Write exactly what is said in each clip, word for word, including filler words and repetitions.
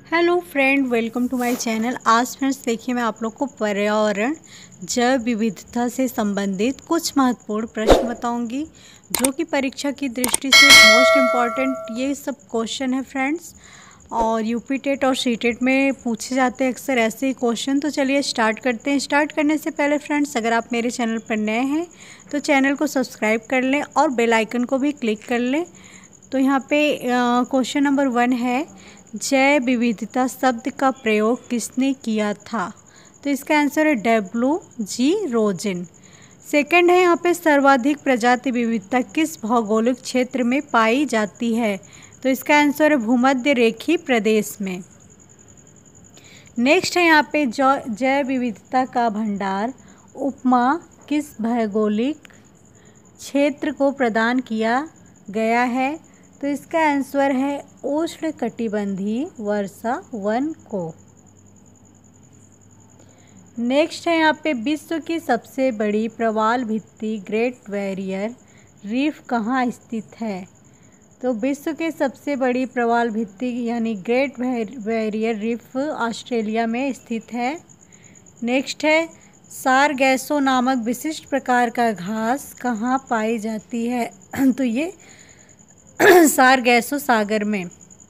Hello friend, welcome to my channel. आज friends देखिए, मैं आप लोग को पर्यावरण जैव विविधता से संबंधित कुछ महत्वपूर्ण प्रश्न बताऊंगी जो कि परीक्षा की दृष्टि से मोस्ट इम्पॉर्टेंट ये सब क्वेश्चन है फ्रेंड्स। और यूपी टेट और सी टेट में पूछे जाते हैं अक्सर ऐसे ही क्वेश्चन। तो चलिए स्टार्ट करते हैं। स्टार्ट करने से पहले फ्रेंड्स, अगर आप मेरे चैनल पर नए हैं तो चैनल को सब्सक्राइब कर लें और बेल आइकन को भी क्लिक कर लें। तो यहाँ पे क्वेश्चन नंबर वन है, जैव विविधता शब्द का प्रयोग किसने किया था? तो इसका आंसर है डब्ल्यू जी रोजेन। सेकंड है यहाँ पे, सर्वाधिक प्रजाति विविधता किस भौगोलिक क्षेत्र में पाई जाती है? तो इसका आंसर है भूमध्य रेखीय प्रदेश में। नेक्स्ट है यहाँ पे, जैव विविधता का भंडार उपमा किस भौगोलिक क्षेत्र को प्रदान किया गया है? तो इसका आंसर है उष्णकटिबंधीय वर्षा वन को। नेक्स्ट है यहाँ पे, विश्व की सबसे बड़ी प्रवाल भित्ति ग्रेट बैरियर रीफ कहाँ स्थित है? तो विश्व के सबसे बड़ी प्रवाल भित्ति यानी ग्रेट बैरियर रीफ ऑस्ट्रेलिया में स्थित है। नेक्स्ट है, सारगैसो नामक विशिष्ट प्रकार का घास कहाँ पाई जाती है? तो ये सारगैसो सागर में।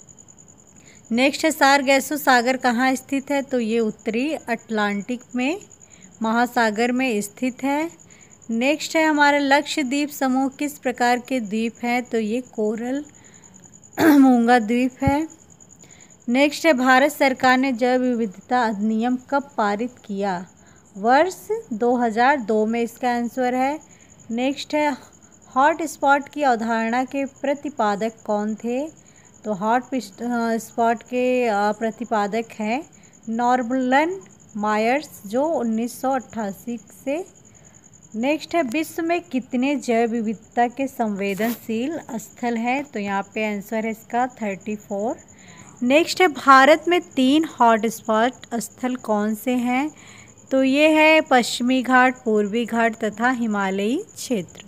नेक्स्ट है, सारगैसो सागर कहाँ स्थित है? तो ये उत्तरी अटलांटिक में महासागर में स्थित है। नेक्स्ट है हमारा, लक्षद्वीप समूह किस प्रकार के द्वीप हैं? तो ये कोरल मूंगा द्वीप है। नेक्स्ट है, भारत सरकार ने जैव विविधता अधिनियम कब पारित किया? वर्ष दो हज़ार दो में इसका आंसर है। नेक्स्ट है, हॉट स्पॉट की अवधारणा के प्रतिपादक कौन थे? तो हॉट स्पॉट के प्रतिपादक हैं नॉर्मन मायर्स, जो उन्नीस सौ अट्ठासी से। नेक्स्ट है, विश्व में कितने जैव विविधता के संवेदनशील स्थल हैं? तो यहाँ पे आंसर है इसका चौंतीस। नेक्स्ट है, भारत में तीन हॉट स्पॉट स्थल कौन से हैं? तो ये है पश्चिमी घाट, पूर्वी घाट तथा हिमालयी क्षेत्र।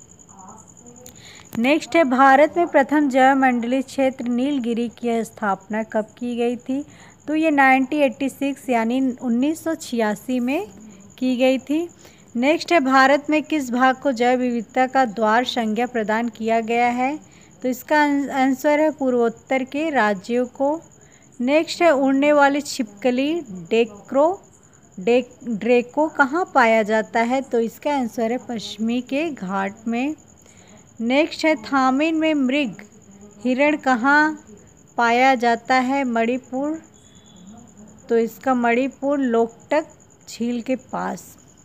नेक्स्ट है, भारत में प्रथम जैव मंडलीय क्षेत्र नीलगिरी की स्थापना कब की गई थी? तो ये उन्नीस सौ छियासी यानी उन्नीस सौ छियासी में की गई थी। नेक्स्ट है, भारत में किस भाग को जैव विविधता का द्वार संज्ञा प्रदान किया गया है? तो इसका आंसर है पूर्वोत्तर के राज्यों को। नेक्स्ट है, उड़ने वाली छिपकली डेक्रो डे ड्रेको कहाँ पाया जाता है? तो इसका आंसर है पश्चिमी के घाट में। नेक्स्ट है, थामिन में मृग हिरण कहाँ पाया जाता है? मणिपुर। तो इसका मणिपुर लोकटक झील के पास।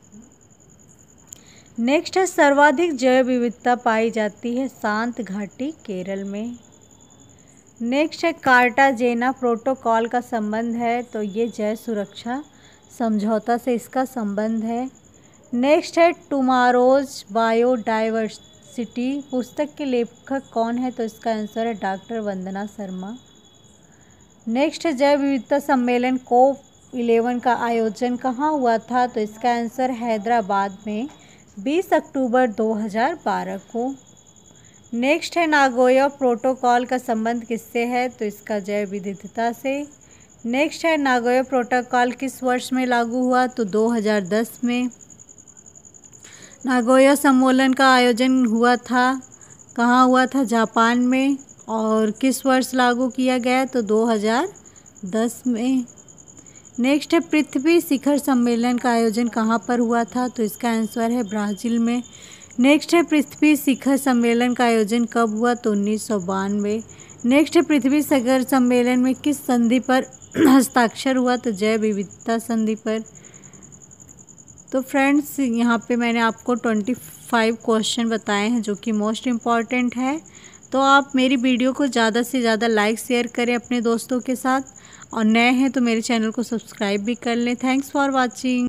नेक्स्ट है, सर्वाधिक जैव विविधता पाई जाती है शांत घाटी केरल में। नेक्स्ट है, कार्टाजेना प्रोटोकॉल का संबंध है? तो ये जैव सुरक्षा समझौता से इसका संबंध है। नेक्स्ट है, टुमारोज बायोडाइवर्सिटी पुस्तक के लेखक कौन है? तो इसका आंसर है डॉक्टर वंदना शर्मा। नेक्स्ट है, जैव विविधता सम्मेलन कोप इलेवन का आयोजन कहाँ हुआ था? तो इसका आंसर हैदराबाद में बीस अक्टूबर दो हज़ार बारह को। नेक्स्ट है, नागोया प्रोटोकॉल का संबंध किससे है? तो इसका जैव विविधता से। नेक्स्ट है, नागोया प्रोटोकॉल किस वर्ष में लागू हुआ? तो दो हज़ार दस में। नागोया सम्मेलन का आयोजन हुआ था, कहाँ हुआ था? जापान में। और किस वर्ष लागू किया गया? तो दो हज़ार दस में। नेक्स्ट है, पृथ्वी शिखर सम्मेलन का आयोजन कहाँ पर हुआ था? तो इसका आंसर है ब्राज़ील में। नेक्स्ट है, पृथ्वी शिखर सम्मेलन का आयोजन कब हुआ? तो उन्नीस सौ बानवे। नेक्स्ट है, पृथ्वी शिखर सम्मेलन में किस संधि पर हस्ताक्षर हुआ? तो जैव विविधता संधि पर। तो फ्रेंड्स, यहाँ पे मैंने आपको पच्चीस क्वेश्चन बताए हैं जो कि मोस्ट इम्पॉर्टेंट है। तो आप मेरी वीडियो को ज़्यादा से ज़्यादा लाइक शेयर करें अपने दोस्तों के साथ, और नए हैं तो मेरे चैनल को सब्सक्राइब भी कर लें। Thanks for watching.